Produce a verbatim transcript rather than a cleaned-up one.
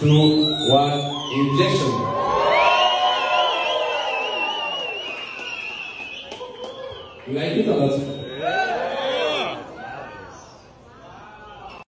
two, one, injection. You like it or not?